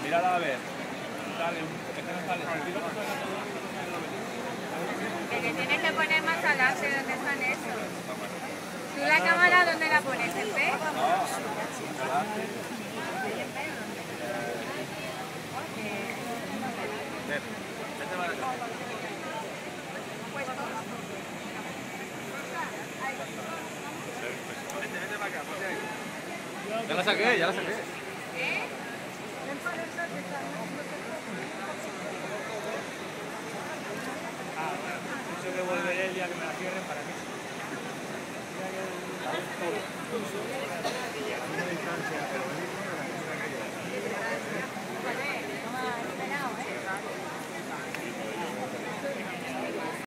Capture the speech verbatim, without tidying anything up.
Mírala a ver. Sale, es que no sale. Que le tienes que poner más adelante donde están esos. ¿Tú la cámara dónde la pones? ¿En P? Ya la saqué, ya la saqué. ¿Eh? Ah, bueno, eso devolveré el día que me la cierren para mí. Una distancia, pero